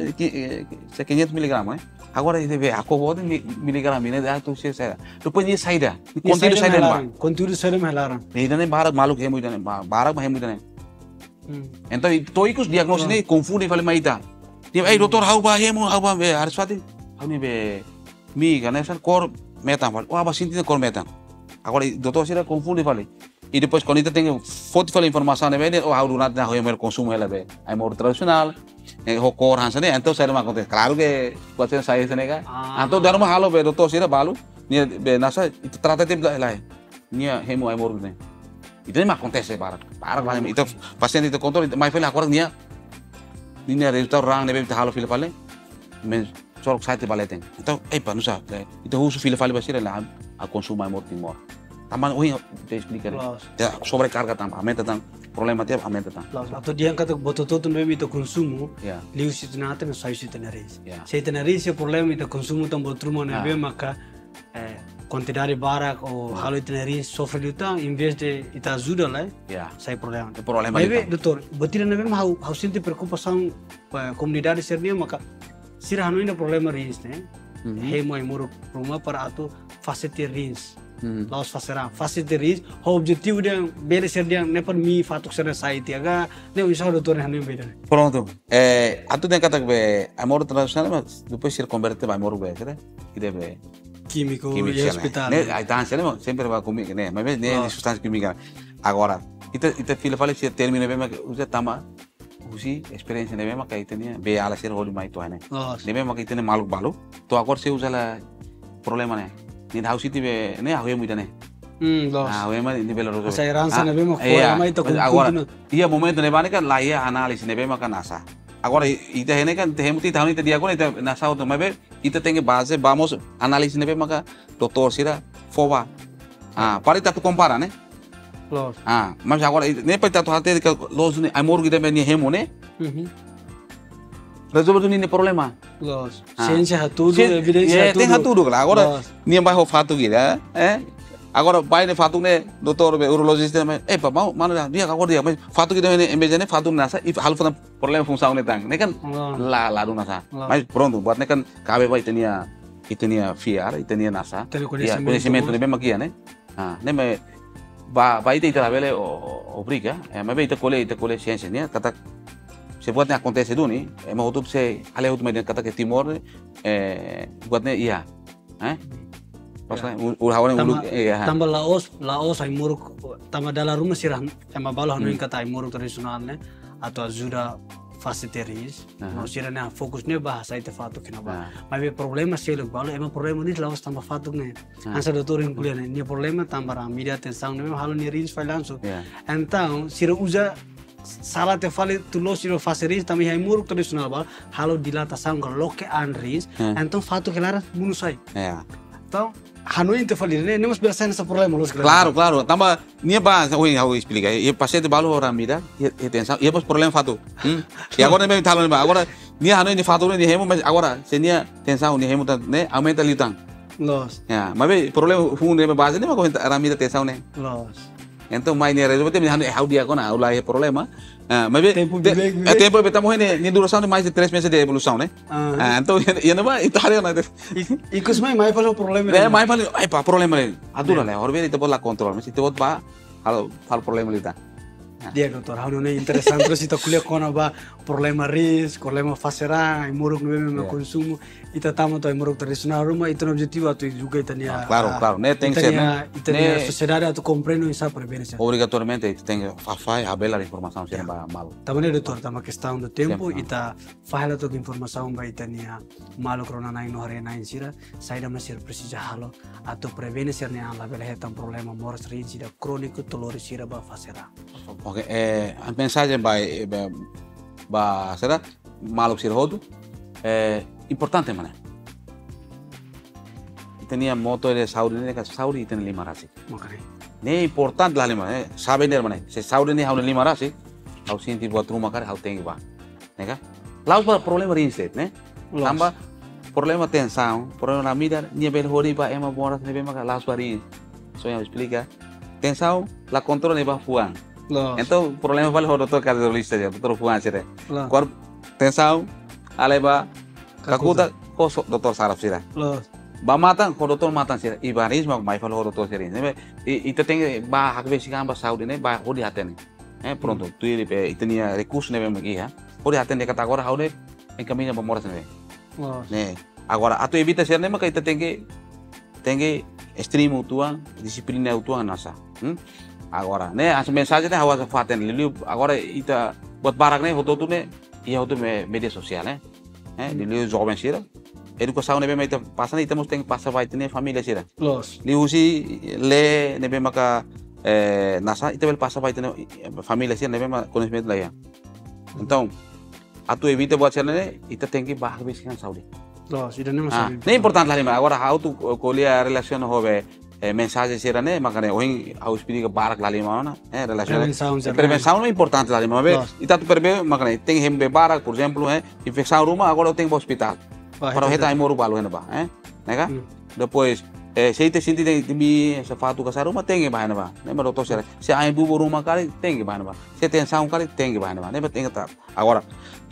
500 mg né agora ele vê aqua bot miligram né da tu se saira depois dia saida conteúdo saira melarang itu ne barak maluk hemo itu ne barak hemo itu ne então toicos diagnóstico ne confunde fale maita dia doutor hau ba hemo hau ba harus fati hau ni be mi kan essa cor metan fale oh aba sinti cor metan agora doutor sira confunde fale e depois quando tem foto fale informação ne be oh hau durante na hemo consumo ela be ai mor tradicional ho cor hansa ne então sai ma acontece claro que pode ser sai ne ka então dar uma halo be doutor sira balu ni be nasa trata de lá nia hemo ai mor ne itu memang acontece para itu pasien itu kontrol mais fele agora nia resultado rang nebe halo file pale men Sorok site baleteng. Então, epa, não sabe. Então, uso filha fale basira lá, a consumo mais timor. Taman, oi, te explica. Sobrecarga tam, aumenta tam, problema tem, aumenta tam. Atau dia kata boto todo mesmo itu consumo, liu situ nata não sai situ naris. Se itu naris o problema itu consumo tam botruma na bem maka quantidade barak ou halo itu naris sofre luta, em vez de ita ajuda lá, sai problema. Problema. Mas doutor, botir na bem how sente preocupação comunidade sernia maka sira hanu ainda problema rins, né? Hemo e moro problema para atu facete rins. Laos faserang facete rins, o objetivo dia bele ser dia ne par mi fatuk ser sai tiaga, ne usa doutor hanu bele. Pronto. Atu tem kata que a moro tradicional, mas depois se converte vai moro bele, né? Que deve químico e hospital. Né? Aí tá, sempre vai comigo, né? Mas né substância química. Agora, ita filha fala se termina bem, mas usa tama usi experiência ne bem, mas tenia be ala ser holi mai tuane. Ne bem, mas tenia malu balu. To agora se usa la problema né? Ni house itu be ne aku yang muda ne. Aku yang mana ni bela rodo. Saya rasa ne bem, mas foi mai to agora ia momento ne bane kan la ia análise ne bem, mas nasa. Agora ita hene kan temu ti tahun ita dia agora ita nasa auto mas be ita tem base vamos análise ne bem, mas doutor sira foba. Para ita tu compara né? Mas agora nem para ita tu hati que los ne amor kita ni hemo ne? Resolve ni problema. Ciência tudo, evidência tudo. Tem tudo lá. Agora ni vai o fato gila, agora vai ne fato ne doutor urologista mas papa mana dia agora dia mas fato kita ne embeza ne fato nasa if hal fana problema fungsi ne tang ne kan la do nasa mas pronto buat ne kan cabe vai tenia fiar tenia nasa conhecimento ne bem makia ne ne me vai te trabalhar obriga mas vai te colhe ciência ne kata se buat ne acontece do ni mas outro se ale outro mas kata que timor buat ne iya tambah Laos ay muruk tambah dalam rumah sirah ema balo hanu kata ay muruk tradisional ne atau ajuda facilitaris no sirah ne fokusnya bahasa itu fatuk kena ba mas problema sih balo ema problema ni Laos tambah fatuk ne ansa doutor yang kuliah ne ni problema tambah ramida tensão ne halo ni rins falanso então sirah usa salah te fale tu lo siro faceris também ay muruk tradisional ba halo dilatação loke anris então fatuk kelara munusai então hanu inte falir ne nemos berasa nessa problema los claro tamba nia ba oi how explica e paciente balo ramida e tensão e pos problema fato e agora me talo agora nia hanu ni fato ni hemo mas agora se nia tensão ni hemo ne aumenta litang mas problema fundo me base ne ma ramida tensão ne então mais ne resolve me hanu how dia kona ulai problema mas tempo estamos ni duração de mais de 3 meses de evolução né então e não vai itália na e que mais fala o problema né mais fala problema le adura le orbe itu bola control mas itu bot ba hal problema lita dia doutor hanu ne interessante terus itu kuliah kona ba problema ris problema fasera muruk no consumo ita tamo to muruk tradisional rumah itu objetivo atu juga itania claro ne tem que ser né itania sociedade atu compreendo essa prevenção obrigatoriamente itu tem que faz a bela informação se não mal também doutor tama questão do tempo ita faz a informação ba itania malo corona na no hare na insira saída masir precisa halo atu prevene ser ne ala bela hetam problema moras ris ida crônico dolor sira ba fasera. Oke, a mensagem ba será maluk sirhodo importante mana. Tenia moto de saúde ne ka saúde tem lima rasi. Ne importante lah lima, sabe ner mana. Se saúde ne hauna lima rasi, au sinti buat rumah kar hau tengi ba. Ne ka? Laus ba problema rinset, ne? Tambah problema tensão, problema na mida, ne bel hori ba ema boras ne be maka laus ba rin. So yang explica. Tensão, la controle ne ba fuang. Então, problema vale o doutor cardiologista já, doutor Fuancere. Quando tensão, aleba, kakuta, o doutor Saraf sira. Ba matan, o doutor matan sira. E barismo, mais falo o doutor sira. E te tem ba hakbe sikan ba saúde né, ba hodi hatene. Pronto, tu ele e tinha recurso né mesmo aqui, hodi hatene kata agora haude em caminho ba moras né. Né. Agora, a tu evita ser né, mas que tem que extremo tua, disciplina tua nasa. Agora, né, as mensagens né, hawa faten liu agora ita buat barak né, foto tu né, ia foto media sosial né, liu jovem sira, educação né, bem ita passa né, temos tem que passar vai ter família sira. Liu si le né, bem maka nasa ita bel passa vai ter família sira né, bem maka conhecimento lá ya. Então, a tu evita buat sira né, ita tem que bahag bisikan saúde. Los, ida nem sabe. Nem importante lá, mas agora how tu colher a relação hove mensagem será né, mas cara, hoje how explica barak lá lima, relação. Prevenção não é importante lá lima, mas e tanto perbe, mas cara, tem hembe barak, por exemplo, infecção rumah agora eu tenho para hospital. Para o reta aí moro balu ba, né, depois se te senti tem mi sepatu kasar rumah tem ba, né, mas doutor será, se aí bubu rumah kali tem ba, se tensão kali tem ba, né, tem que agora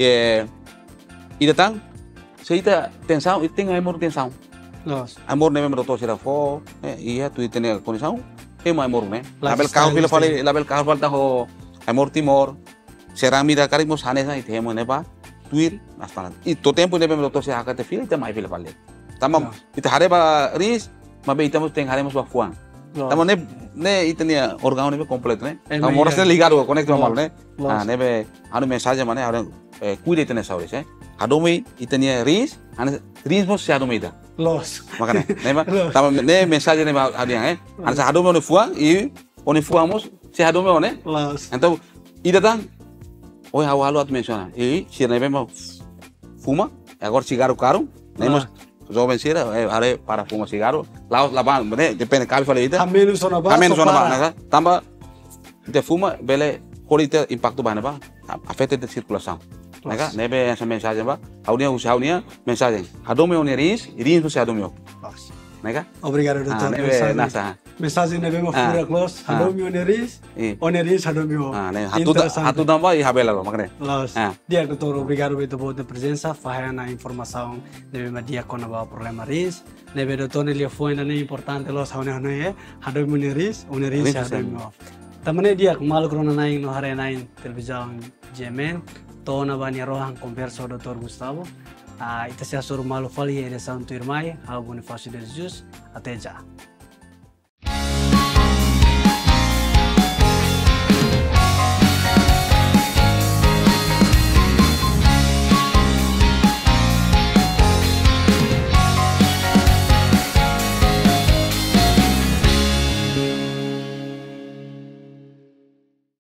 e datang se ita tensão e tem aí moro tensão. Amor nem memang será fo, iya tu itu nih kondisi mau amor nih. Label kau fale tahu amor timor, serang mira kari mau sana sana itu mau nepa, tuir, nastalan. Itu tempo nih memang doktor saya akan terfile, itu mai file fale. Tamam, itu hari ba ris, mabe itu mau teng hari mau fuang. Tamam ne itu nih organ nih komplit nih. Kamu harus ligado, connect sama nih. Nah, nebe anu mensagem mana orang cuida itu nih saudis, Hadomi itu nih ris, ris mau si hadomi itu. Los. Makanya, tamam ne mensagem nih ada yang anu hadomi onu fuang, onu fuangmus si hadomi onu. Los. Então, e datang, oi hawalu atu menciona, si nebe mau fuma, agora cigarro caro, nemos jovem sira, are para fuma cigarro, laos laban, né, depende cabe falei itu. Menos zona baixa. Menos zona baixa, tamba de fuma, bele horita impacto bana ba, afeta de circulação. Nega, nebe essa mensagem ba, aunia mensagem. Hadomi oni ris você hadomi. Nega? Obrigado doutor. Nebe nasa. Mensagem nebe ma fura close. Hadomi oni ris hadomi. Hatu damba e habela lo, makanya. Los. Dia doutor, obrigado pela tua presença, fazendo a informação nebe ma dia com o problema ris. Nebe doutor ele foi ainda importante los hadomi oni ris hadomi. Tamane dia malu corona naing no hare naing televisão Jemen. Tona bani rohan conversa Dr. Gustavo. Ita se asur malu fali ya de Santo Irmai, ao Bonifácio de Jesus, até já.